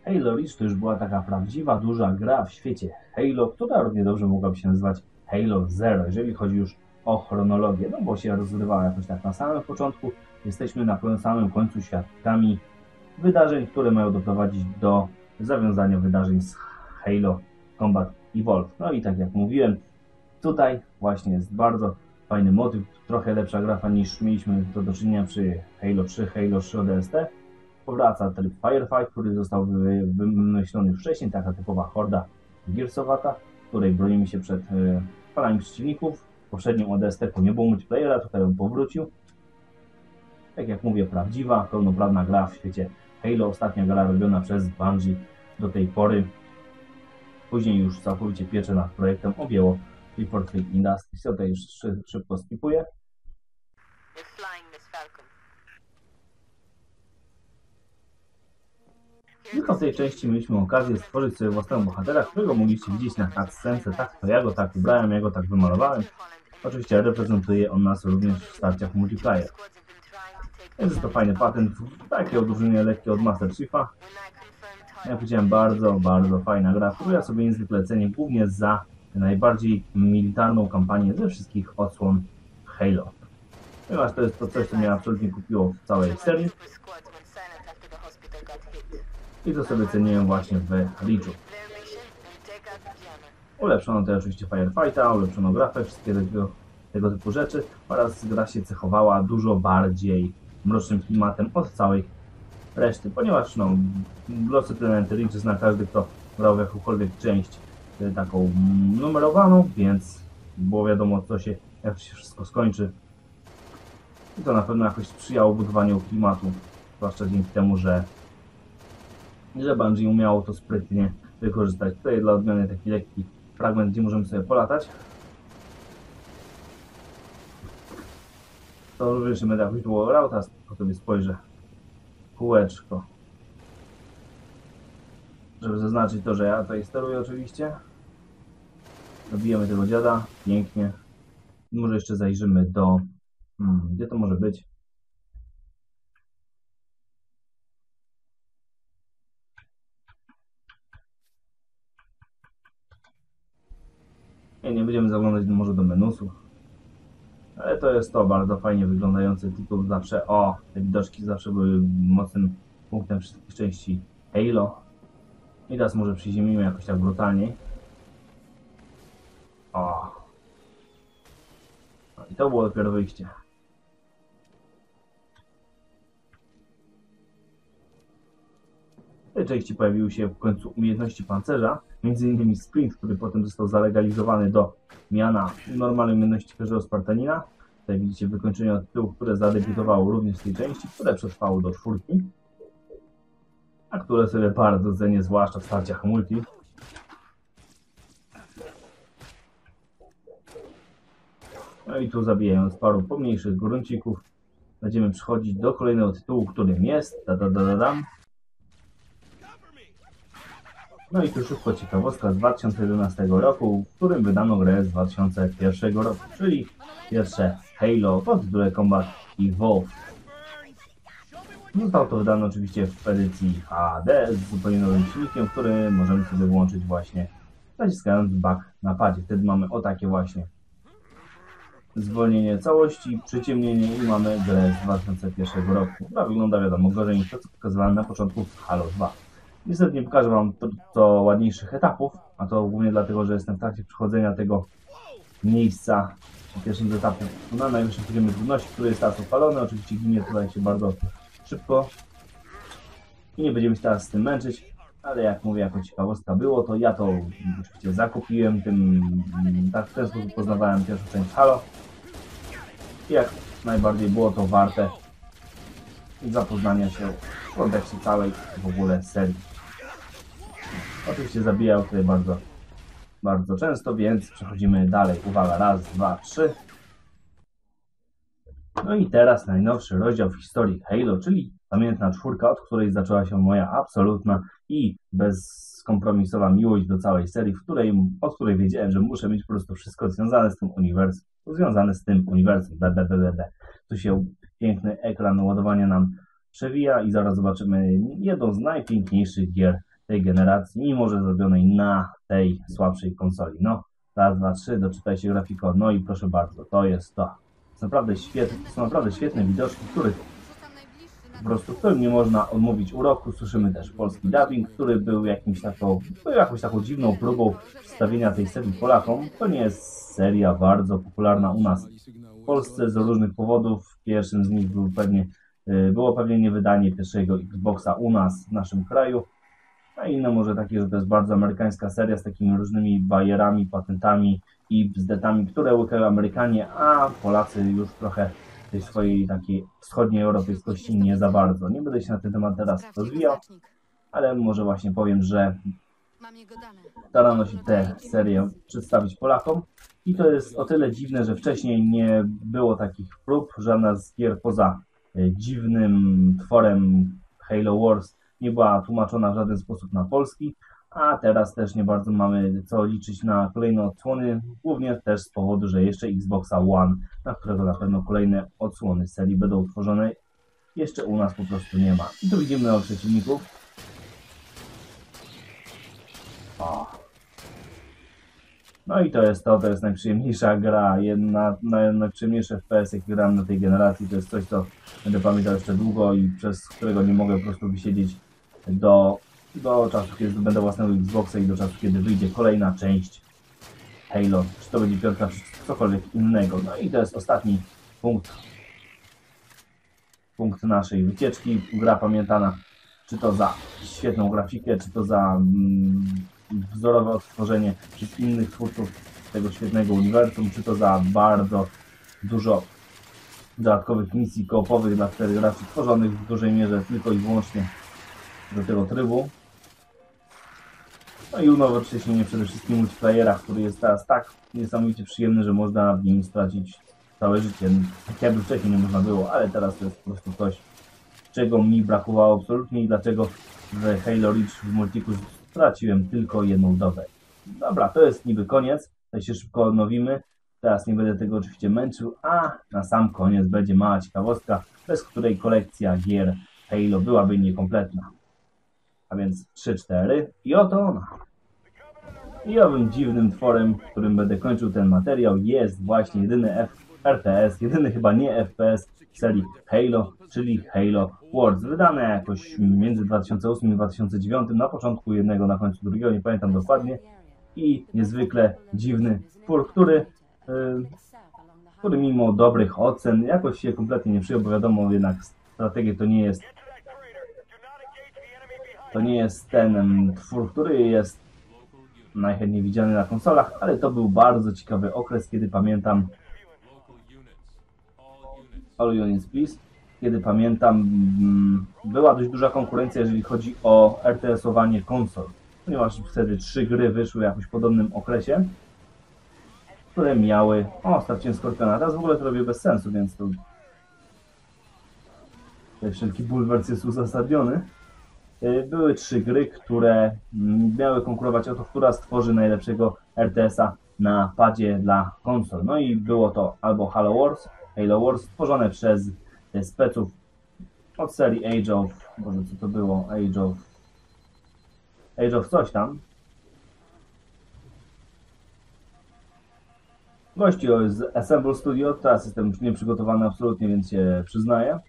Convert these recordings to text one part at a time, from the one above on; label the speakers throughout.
Speaker 1: Halo Reach to już była taka prawdziwa, duża gra w świecie Halo, która równie dobrze mogłaby się nazywać Halo Zero, jeżeli chodzi już o chronologię, no bo się rozgrywała jakoś tak na samym początku. Jesteśmy na samym końcu świadkami wydarzeń, które mają doprowadzić do zawiązania wydarzeń z Halo Combat Evolved. No i tak jak mówiłem, tutaj właśnie jest bardzo fajny motyw, trochę lepsza grafa niż mieliśmy do czynienia przy Halo 3, Halo 3 ODST. Powraca tryb Firefight, który został wymyślony już wcześniej, taka typowa horda Gearsowata, w której bronimy się przed falami przeciwników. W poprzednim ODST nie było multiplayera, tutaj on powrócił. Tak jak mówię, prawdziwa, pełnoprawna gra w świecie Halo, ostatnia gra robiona przez Bungie do tej pory. Później już całkowicie pieczę nad projektem objęło Clifford Free Industries. Ja tutaj już szybko skipuję. Tylko w tej części mieliśmy okazję stworzyć sobie własnego bohatera, którego mogliście widzieć na cutscence. Tak to ja go tak ubrałem, ja go tak wymalowałem. Oczywiście reprezentuje on nas również w starciach multiplayer. Więc jest to fajny patent, takie odróżnienie lekkie od Master Chiefa. Jak powiedziałem, bardzo fajna gra, którą ja sobie niezwykle cenię, głównie za najbardziej militarną kampanię ze wszystkich odsłon Halo. Ponieważ to jest to coś, co mnie absolutnie kupiło w całej serii. I to sobie ceniłem właśnie w Reachu. Ulepszono tutaj oczywiście Firefighta, ulepszono grafę, wszystkie tego typu rzeczy oraz gra się cechowała dużo bardziej mrocznym klimatem od całej reszty, ponieważ no, Glossy Planet Reach zna każdy, kto grał w jakąkolwiek część taką numerowaną, więc było wiadomo, jak się wszystko skończy. I to na pewno jakoś sprzyjało budowaniu klimatu, zwłaszcza dzięki temu, że Bungie umiało to sprytnie wykorzystać. Tutaj dla odmiany taki lekki fragment, gdzie możemy sobie polatać. To również będę jakoś było rauta, po sobie spojrzę. Kółeczko. Żeby zaznaczyć to, że ja tutaj steruję oczywiście. Dobijemy tego dziada. Pięknie. Może jeszcze zajrzymy do... gdzie to może być? Nie będziemy zaglądać może do menusów. Ale to jest to bardzo fajnie wyglądający tytuł. Zawsze, te widoczki zawsze były mocnym punktem wszystkich części Halo. I teraz może przyziemimy jakoś tak brutalniej. No i to było dopiero wyjście. W tej części pojawiły się w końcu umiejętności pancerza, m.in. sprint, który potem został zalegalizowany do miana normalnej umiejętności każdego Spartanina. Tutaj widzicie wykończenie od tyłu, które zadebiutowało również w tej części, które przetrwało do 4, a które sobie bardzo cenię, zwłaszcza w starciach multi. No i tu zabijając paru pomniejszych gruncików, będziemy przechodzić do kolejnego tytułu, którym jest No i tu szybko ciekawostka z 2011 roku, w którym wydano grę z 2001 roku, czyli pierwsze Halo pod tytułem Combat Evolved. Zostało to wydane oczywiście w edycji HD z zupełnie nowym silnikiem, który możemy sobie włączyć właśnie naciskając back na padzie. Wtedy mamy o takie właśnie zwolnienie całości, przyciemnienie i mamy grę z 2001 roku. Która wygląda wiadomo gorzej niż to, co pokazywałem na początku w Halo 2. Niestety nie pokażę wam to ładniejszych etapów, a to głównie dlatego, że jestem w trakcie przechodzenia tego miejsca w pierwszym etapie na najwyższym poziomie trudności, który jest teraz opalony. Oczywiście ginie tutaj się bardzo szybko i nie będziemy się teraz z tym męczyć, ale jak mówię, jako ciekawostka było, to ja to oczywiście zakupiłem, w ten sposób poznawałem pierwszą część Halo i jak najbardziej było to warte zapoznania się w kontekście całej w ogóle serii. Oczywiście zabijał tutaj bardzo często, więc przechodzimy dalej. Uwaga, raz, dwa, trzy. No i teraz najnowszy rozdział w historii Halo, czyli pamiętna czwórka, od której zaczęła się moja absolutna i bezkompromisowa miłość do całej serii, od której wiedziałem, że muszę mieć po prostu wszystko związane z tym uniwersum. Tu się piękny ekran ładowania nam przewija i zaraz zobaczymy jedną z najpiękniejszych gier tej generacji, mimo że zrobionej na tej słabszej konsoli. No, raz, dwa, trzy, doczytaj grafiko, no i proszę bardzo, to jest to. Są naprawdę świetne widoczki, po prostu którym nie można odmówić uroku. Słyszymy też polski dubbing, który był jakąś taką dziwną próbą przedstawienia tej serii Polakom. To nie jest seria bardzo popularna u nas w Polsce z różnych powodów. Pierwszym z nich było pewnie niewydanie pierwszego Xboxa u nas, w naszym kraju. A inne może takie, że to jest bardzo amerykańska seria z takimi różnymi bajerami, patentami i bzdetami, które łykają Amerykanie, a Polacy już trochę tej swojej takiej wschodniej europejskości nie za bardzo. Nie będę się na ten temat teraz rozwijał, ale może właśnie powiem, że starano się tę serię przedstawić Polakom i to jest o tyle dziwne, że wcześniej nie było takich prób, żadna z gier poza dziwnym tworem Halo Wars nie była tłumaczona w żaden sposób na polski, a teraz też nie bardzo mamy co liczyć na kolejne odsłony, głównie też z powodu, że jeszcze Xboxa One, na którego na pewno kolejne odsłony serii będą utworzone, jeszcze u nas po prostu nie ma. I tu widzimy o przeciwników. O. No i to jest najprzyjemniejsza gra, najprzyjemniejszy FPS, jaki grałem na tej generacji, to jest coś, co będę pamiętał jeszcze długo i przez którego nie mogę po prostu wysiedzieć do czasu, kiedy zdobędę własnego Xboxa i do czasu, kiedy wyjdzie kolejna część Halo, czy to będzie piątka, czy cokolwiek innego. No i to jest ostatni punkt naszej wycieczki. Gra pamiętana, czy to za świetną grafikę, czy to za wzorowe odtworzenie przez innych twórców tego świetnego uniwersum, czy to za bardzo dużo dodatkowych misji koopowych dla 4 graczy, tworzonych w dużej mierze tylko i wyłącznie do tego trybu. No i unowocześnienie przede wszystkim multiplayera, który jest teraz tak niesamowicie przyjemny, że można w nim stracić całe życie. Tak jakby wcześniej nie można było, ale teraz to jest po prostu coś, czego mi brakowało absolutnie i dlaczego w Halo Reach w Multiku straciłem tylko jedną dobę. Dobra, to jest niby koniec, to się szybko odnowimy. Teraz nie będę tego oczywiście męczył, a na sam koniec będzie mała ciekawostka, bez której kolekcja gier Halo byłaby niekompletna. A więc 3-4 i oto ona. I owym dziwnym tworem, którym będę kończył ten materiał, jest właśnie jedyny RTS, jedyny chyba nie FPS w serii Halo, czyli Halo Wars. Wydane jakoś między 2008 i 2009, na początku jednego, na końcu drugiego, nie pamiętam dokładnie. I niezwykle dziwny twór, który mimo dobrych ocen jakoś się kompletnie nie przyjął, bo wiadomo, jednak strategia to nie jest ten twór, który jest najchętniej widziany na konsolach, ale to był bardzo ciekawy okres, kiedy pamiętam All Units Please, kiedy pamiętam była dość duża konkurencja, jeżeli chodzi o RTS-owanie konsol, ponieważ wtedy 3 gry wyszły w jakoś podobnym okresie, które miały... O, straciłem Skorpiona, teraz w ogóle to robię bez sensu, więc to... Wszelki bulwers jest uzasadniony. Były 3 gry, które miały konkurować o to, która stworzy najlepszego RTS-a na padzie dla konsol. No i było to albo Halo Wars, stworzone przez speców od serii Age of... Boże, co to było? Age of coś tam. Gości z Assemble Studio, teraz jestem już nieprzygotowany absolutnie, więc się przyznaję.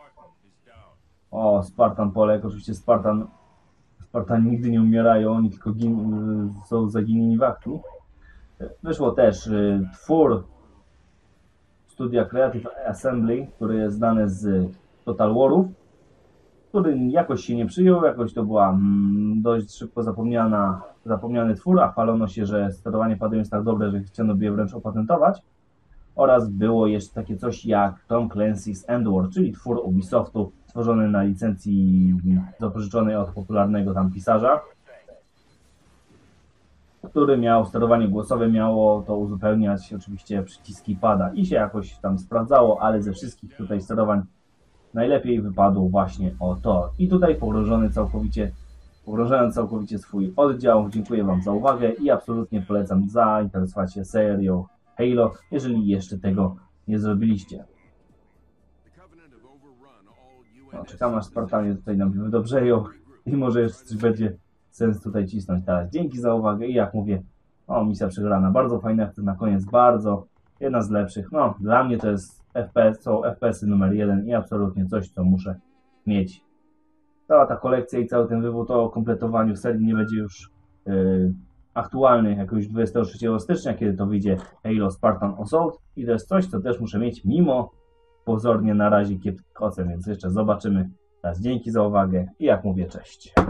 Speaker 1: O, Spartan Polek, oczywiście Spartani nigdy nie umierają, oni tylko są zaginieni w akcji. Wyszło też twór studia Creative Assembly, który jest znany z Total Warów, który jakoś się nie przyjął, jakoś to była dość szybko zapomniany twór, a chwalono się, że sterowanie padem jest tak dobre, że chciano by je wręcz opatentować. Oraz było jeszcze takie coś jak Tom Clancy's Endwar, czyli twór Ubisoftu, stworzony na licencji zapożyczonej od popularnego tam pisarza, który miał sterowanie głosowe, miało to uzupełniać oczywiście przyciski pada i się jakoś tam sprawdzało, ale ze wszystkich tutaj sterowań najlepiej wypadł właśnie o to. I tutaj pogrążając całkowicie swój oddział, dziękuję Wam za uwagę i absolutnie polecam zainteresować się serią Halo, jeżeli jeszcze tego nie zrobiliście. No, czekam aż Spartanie tutaj nam wydobrzeją i może jeszcze coś będzie sens tutaj cisnąć teraz. Dzięki za uwagę i jak mówię, misja przegrana. Bardzo fajny akcent na koniec, bardzo. Jedna z lepszych. No, dla mnie to jest FPS, są FPS-y numer 1 i absolutnie coś, co muszę mieć. Cała ta kolekcja i cały ten wywód o kompletowaniu serii nie będzie już aktualny jakoś 23 stycznia, kiedy to wyjdzie Halo Spartan Assault i to jest coś, co też muszę mieć, mimo pozornie na razie kiepskiej ocen, więc jeszcze zobaczymy. Teraz dzięki za uwagę i jak mówię, cześć.